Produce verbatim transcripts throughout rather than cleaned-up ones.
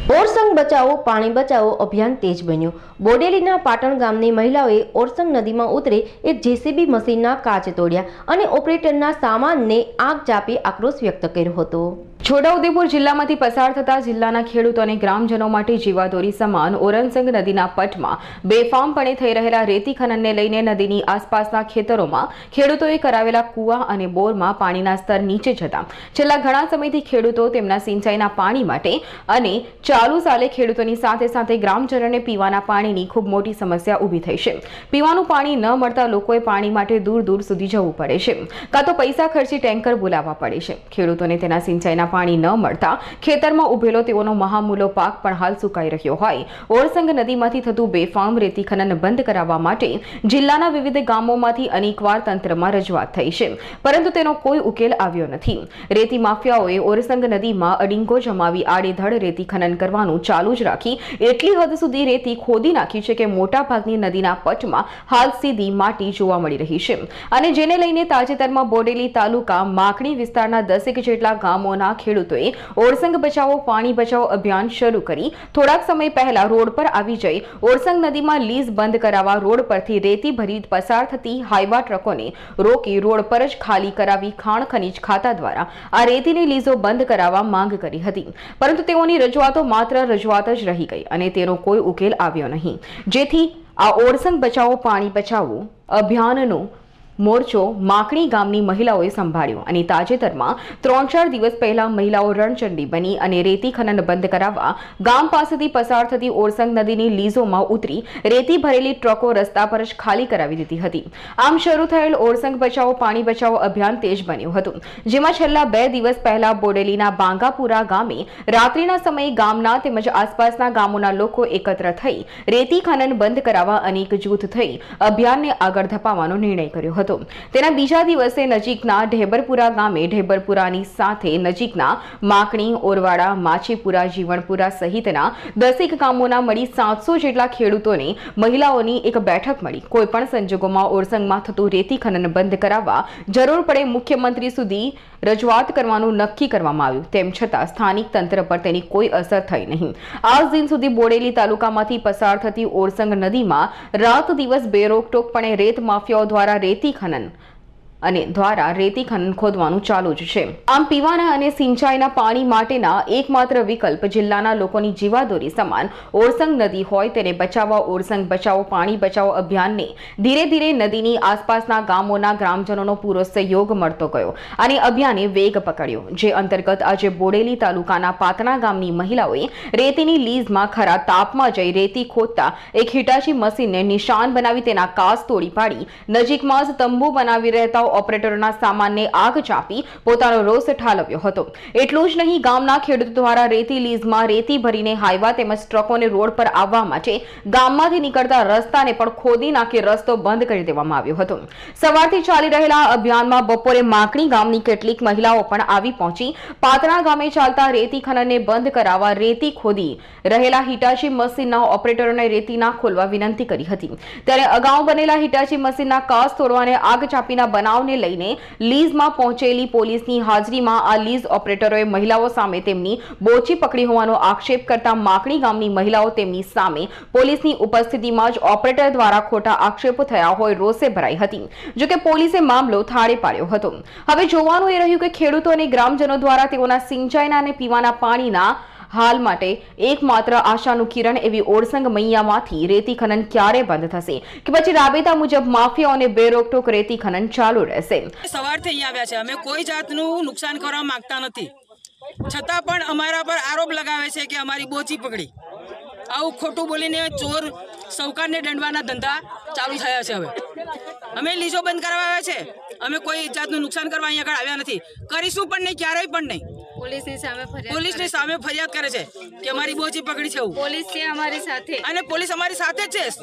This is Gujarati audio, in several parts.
ઓરસંગ બચાવો પાણી બચાવો અભિયાન તેજ બન્યું। બોડેલીના પાટણ ગામની મહિલાઓએ ઓરસંગ નદીમાં ઉતરી એક જેસીબી મશીનના કાચ તોડ્યા અને ઓપરેટરના સામાનને આગ ચાપી આક્રોશ વ્યક્ત કર્યો હતો। છોટાઉદેપુર જિલ્લામાંથી પસાર થતા જિલ્લાના ખેડૂતો અને ગ્રામજનો માટે જીવાદોરી સમાન ઓરસંગ નદીના પટમાં બેફામપણે થઈ રહેલા રેતી ખનનને લઈને નદીની આસપાસના ખેતરોમાં ખેડૂતોએ કરાવેલા કુવા અને બોરમાં પાણીના સ્તર નીચે જતા છેલ્લા ઘણા સમયથી ખેડૂતો તેમના સિંચાઈના પાણી માટે અને ચાલુ સાલે ખેડૂતોની સાથે સાથે ગ્રામજનોને પીવાના પાણીની ખૂબ મોટી સમસ્યા ઊભી થઈ છે। પીવાનું પાણી ન મળતા લોકોએ પાણી માટે દૂર દૂર સુધી જવું પડે છે, કાં તો પૈસા ખર્ચી ટેન્કર બોલાવવા પડે છે। ખેડૂતોને તેના સિંચાઈના પાણી ન મળતા ખેતરમાં ઉભેલો તેઓનો મહામૂલો પાક પણ હાલ સુકાઈ રહ્યો હોય। ઓરસંગ નદીમાંથી થતું બેફામ રેતી ખનન બંધ કરાવવા માટે જિલ્લાના વિવિધ ગામોમાંથી અનેકવાર તંત્રમાં રજૂઆત થઈ છે, પરંતુ તેનો કોઈ ઉકેલ આવ્યો નથી। રેતી માફિયાઓએ ઓરસંગ નદીમાં અડીંગો જમાવી આડેધડ રેતી ખનન કરવાનું ચાલુ જ રાખી એટલી હદ સુધી રેતી ખોદી નાખી છે કે મોટા ભાગની નદીના પટમાં હાલ સીધી માટી જોવા મળી રહી છે, અને જેને લઈને તાજેતરમાં બોડેલી તાલુકા માકણી વિસ્તારના દસેક જેટલા ગામોના ખેડૂતોએ ઓરસંગ બચાવો પાણી બચાવો અભિયાન શરૂ કરી થોડાક સમય પહેલા રોડ પર આવી જઈ ઓરસંગ નદીમાં લીઝ બંધ કરાવવા રોડ પરથી રેતી ભરી પસાર થતી હાઈવા ટ્રકોને રોકી રોડ પર જ ખાલી કરાવી ખાણ ખનીજ ખાતા દ્વારા આ રેતીની લીઝો બંધ કરાવવા માંગ કરી હતી, પરંતુ તેઓની રજૂઆતો માત્ર રજૂઆત જ રહી ગઈ અને તેનો કોઈ ઉકેલ આવ્યો નહીં, જેથી આ ઓરસંગ બચાવો પાણી બચાવો અભિયાનનો મોરચો માકણી ગામની મહિલાઓએ સંભાળ્યો અને તાજેતરમાં ત્રણ ચાર દિવસ પહેલા મહિલાઓ રણચંડી બની અને રેતી ખનન બંધ કરાવવા ગામ પાસેથી પસાર થતી ઓરસંગ નદીની લીઝોમાં ઉતરી રેતી ભરેલી ટ્રકો રસ્તા પર જ ખાલી કરાવી દીધી હતી। આમ શરૂ થયેલ ઓરસંગ બચાવો પાણી બચાવો અભિયાન તેજ બન્યું હતું, જેમાં છેલ્લા બે દિવસ પહેલા બોડેલીના બાંગાપુરા ગામે રાત્રિના સમયે ગામના તેમજ આસપાસના ગામોના લોકો એકત્ર થઈ રેતી ખનન બંધ કરાવવા અનેક જૂથ થઈ અભિયાનને આગળ ધપાવવાનો નિર્ણય કર્યો હતો। તેના બીજા દિવસે નજીકના ઢેબરપુરા ગામે ઢેબરપુરાની સાથે નજીકના માકણી ઓરવાડા માછીપુરા જીવણપુરા સહિતના દસેક ગામોના મળી સાતસો જેટલા ખેડૂતોને મહિલાઓની એક બેઠક મળી કોઈપણ સંજોગોમાં ઓરસંગમાં થતું રેતી ખનન બંધ કરાવવા જરૂર પડે મુખ્યમંત્રી સુધી રજૂઆત કરવાનું નક્કી કરવામાં આવ્યું। તેમ છતાં સ્થાનિક તંત્ર પર તેની કોઈ અસર થઈ નહીં। આજ દિન સુધી બોડેલી તાલુકામાંથી પસાર થતી ઓરસંગ નદીમાં રાત દિવસ બેરોકટોકપણે રેત માફિયાઓ દ્વારા રેતી ખનન અને દ્વારા રેતી ખનન ખોદવાનું ચાલુ જ છે। આમ પીવાના અને સિંચાઈના પાણી માટેના એકમાત્ર વિકલ્પ જિલ્લાના લોકોની જીવાદોરી સમાન ઓરસંગ નદી હોય તેને બચાવવા ઓરસંગ બચાવો પાણી બચાવો અભિયાનને ધીરે ધીરે નદીની આસપાસના ગામોના ગ્રામજનોનો પૂરો સહયોગ મળતો ગયો અને અભિયાને વેગ પકડ્યો, જે અંતર્ગત આજે બોડેલી તાલુકાના પાતણા ગામની મહિલાઓએ રેતીની લીઝમાં ખરા તાપમાં જઈ રેતી ખોદતા એક હિટાચી મશીનને નિશાન બનાવી તેના કાચ તોડી પાડી નજીકમાં જ તંબુ બનાવી રહેતા ઓપરેટરોના સામાનને આગ ચાપી પોતાનો રોષ ઠાલવ્યો હતો। એટલું જ નહીં, ગામના ખેડૂતો દ્વારા રેતી લીઝમાં રેતી ભરીને હાઈવા તેમજ ટ્રકોને રોડ પર આવવા માટે ગામમાંથી નીકળતા રસ્તાને પણ ખોદી નાખી રસ્તો બંધ કરી દેવામાં આવ્યો હતો। સવારથી ચાલી રહેલા અભિયાનમાં બપોરે માકણી ગામની કેટલીક મહિલાઓ પણ આવી પહોંચી પાતણા ગામે ચાલતા રેતી ખનનને બંધ કરાવવા રેતી ખોદી રહેલા હિટાચી મશીનના ઓપરેટરોને રેતી ના ખોલવા વિનંતી કરી હતી। ત્યારે અગાઉ બનેલા હિટાચી મશીનના કાચ તોડવાને આગ ચાપીના બનાવ ને લઈને લીઝમાં પહોંચેલી પોલીસની હાજરીમાં આ લીઝ ઓપરેટરોએ મહિલાઓ સામે તેમની બોચી પકડી હોવાનો આક્ષેપ કરતા માકણી ગામની મહિલાઓ તેમની સામે પોલીસની ઉપસ્થિતિમાં જ ઓપરેટર દ્વારા ખોટા આક્ષેપો થયા હોય રોષે ભરાઈ હતી, જો કે પોલીસે મામલો થાળે પાડ્યો હતો। હવે જોવાનું એ રહ્યું કે ખેડૂતો અને ગ્રામજનો દ્વારા તેઓના સિંચાઈના અને પીવાના પાણીના હાલ માટે એકમાત્ર આશાનું કિરણ એવી ઓરસંગ મૈયામાંથી રેતી ખનન ક્યારે બંધ થશે કે પછી રાબેતા મુજબ માફિયાઓને બેરોકટોક રેતી ખનન ચાલુ રહેશે। સવારથી અહીંયા આવ્યા છે, અમે કોઈ જાતનું નુકસાન કરવા માંગતા નથી, છતાં પણ અમારા પર આરોપ લગાવે છે કે અમારી બોચી પકડી। આવું ખોટું બોલીને ચોર સૌકારને દંડવાના ધંધા ચાલુ થયા છે। હવે અમે લીઝો બંધ કરાવવા આવ્યા છે, અમે કોઈ જાતનું નુકસાન કરવા અહીંયા આગળ આવ્યા નથી, કરીશું પણ નહીં, ક્યારેય પણ નહીં। પોલીસની સામે ફરિયાદ પોલીસની સામે ફરિયાદ કરે છે કે અમારી બોચી પકડી છે, પોલીસ છે અમારી સાથે અને પોલીસ અમારી સાથે જ છે,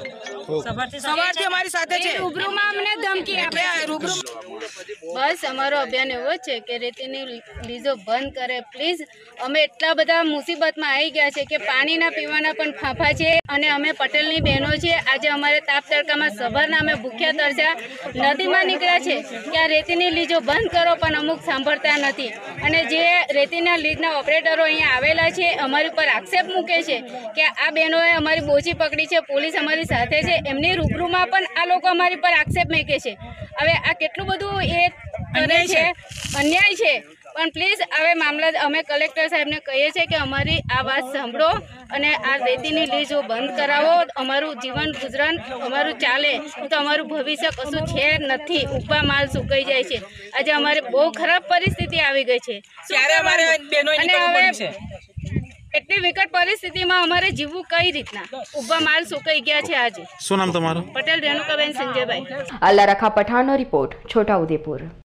સવારથી અમારી સાથે છે। રૂબરૂમાં અમને ધમકી આપે રૂબરૂ બસ અમારો અભિયાન એવો છે કે રેતીની લીઝો બંધ કરે પ્લીઝ। અમે એટલા બધા મુસીબતમાં આવી ગયા છે કે પાણીના પીવાના પણ ફાંફા છે અને અમે પટેલની બહેનો છે। આજે અમારે તાપ તડકામાં સવારના અમે ભૂખ્યા તરસ્યા નદીમાં નીકળ્યા છે કે આ રેતીની લીઝો બંધ કરો, પણ અમુક સાંભળતા નથી અને જે રેતી રેતીના લીઝના ઓપરેટરો અહીંયા આવેલા છે, અમારી ઉપર આક્ષેપ મૂકે છે કે આ બહેનોએ અમારી બોચી પકડી છે, પોલીસ અમારી સાથે છે, એમની રૂબરૂમાં પણ આ લોકો અમારી પર આક્ષેપ મૂકે છે। હવે આ કેટલું બધું એ કરે છે, અન્યાય છે, પણ પ્લીઝ હવે મામલા અમે કલેક્ટર સાહેબને કહીએ છીએ કે અમારી આ વાત સાંભળો અને આ રેતીની લીઝો બંધ કરાવો। અમારું જીવન ગુજરાન અમારું ચાલે તો અમારું ભવિષ્ય કશું છે નથી, ઊભા માલ સુકાઈ જાય છે। આજે અમારે બહુ ખરાબ પરિસ્થિતિ આવી ગઈ છે અને હવે એટલી વિકટ પરિસ્થિતિમાં અમારે જીવવું કઈ રીતના, ઊભા માલ સુકાઈ ગયા છે। આજે શું નામ તમારું? પટેલ રેણુકાબેન સંજયભાઈ। અલ્લા રખા પઠાણનો રિપોર્ટ, છોટાઉદેપુર।